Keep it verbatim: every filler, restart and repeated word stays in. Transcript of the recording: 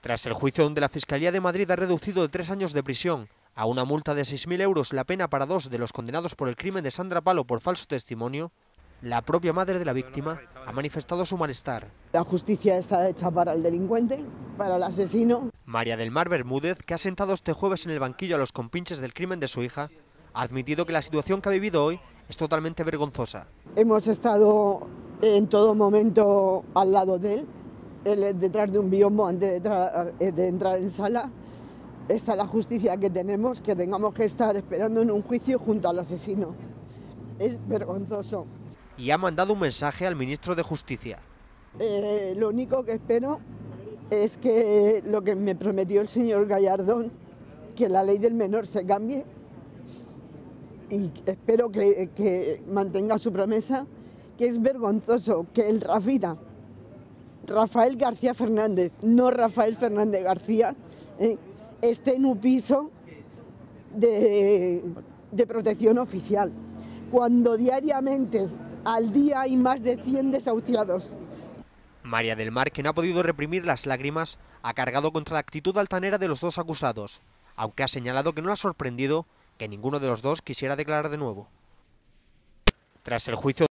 Tras el juicio donde la Fiscalía de Madrid ha reducido de tres años de prisión a una multa de seis mil euros la pena para dos de los condenados por el crimen de Sandra Palo por falso testimonio, la propia madre de la víctima ha manifestado su malestar. La justicia está hecha para el delincuente, para el asesino. María del Mar Bermúdez, que ha sentado este jueves en el banquillo a los compinches del crimen de su hija, ha admitido que la situación que ha vivido hoy es totalmente vergonzosa. Hemos estado en todo momento al lado de él, él detrás de un biombo antes de, de entrar en sala. Esta es la justicia que tenemos, que tengamos que estar esperando en un juicio junto al asesino. Es vergonzoso. Y ha mandado un mensaje al ministro de Justicia. Eh, lo único que espero es que lo que me prometió el señor Gallardón, que la ley del menor se cambie, y espero que, que mantenga su promesa, que es vergonzoso que el Rafita, Rafael García Fernández, no Rafael Fernández García, eh, esté en un piso de, de protección oficial, cuando diariamente al día hay más de cien desahuciados. María del Mar, que no ha podido reprimir las lágrimas, ha cargado contra la actitud altanera de los dos acusados, aunque ha señalado que no le ha sorprendido que ninguno de los dos quisiera declarar de nuevo. Tras el juicio